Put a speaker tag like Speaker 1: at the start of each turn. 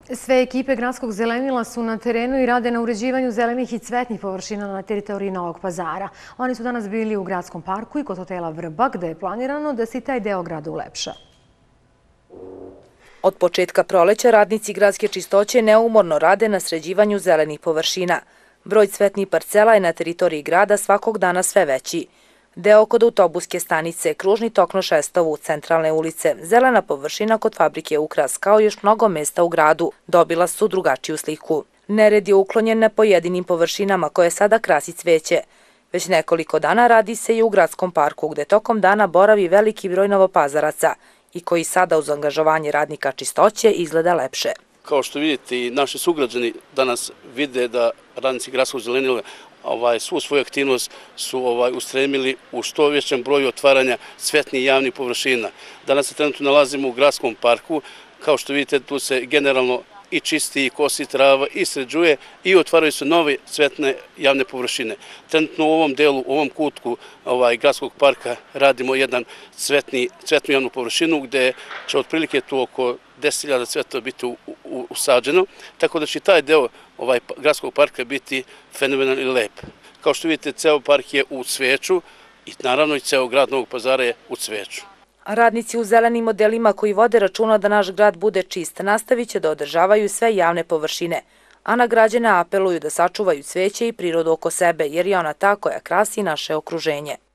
Speaker 1: Sve ekipe gradskog zelenila su na terenu i rade na uređivanju zelenih i cvetnih površina na teritoriji Novog Pazara. Oni su danas bili u gradskom parku i kod hotela Vrba, gde je planirano da se i taj deo grada ulepša.
Speaker 2: Od početka proleća radnici gradske čistoće neumorno rade na sređivanju zelenih površina. Broj cvetnih parcela je na teritoriji grada svakog dana sve veći. Deo kod autobuske stanice, kružni tok na Šestovu, centralne ulice, zelena površina kod fabrike Ukras, kao još mnogo mesta u gradu, dobila su drugačiju sliku. Nered je uklonjen na pojedinim površinama koje sada krasi cveće. Već nekoliko dana radi se i u gradskom parku, gde tokom dana boravi veliki broj novopazaraca i koji sada uz angažovanje radnika čistoće izgleda lepše.
Speaker 3: Kao što vidite, i naši sugrađani danas vide da radnici gradskog zelenila svu svoju aktivnost su ustremili u što većem broju otvaranja cvetnih javnih površina. Danas se trenutno nalazimo u gradskom parku. Kao što vidite, tu se generalno i čisti, i kosi trava, i sređuje, i otvaraju se nove cvetne javne površine. Trenutno u ovom delu, u ovom kutku gradskog parka radimo jedan cvetnu javnu površinu gde će otprilike tu oko 10.000 cvetova biti usađeno, tako da će taj deo gradskog parka biti fenomenalan i lep. Kao što vidite, ceo park je u cveću i naravno i ceo grad Novog Pazara je u cveću.
Speaker 2: Radnici u zelenim modelima koji vode računa da naš grad bude čist nastavit će da održavaju sve javne površine, a na građane apeluju da sačuvaju cveće i prirodu oko sebe jer je ona ta koja krasi naše okruženje.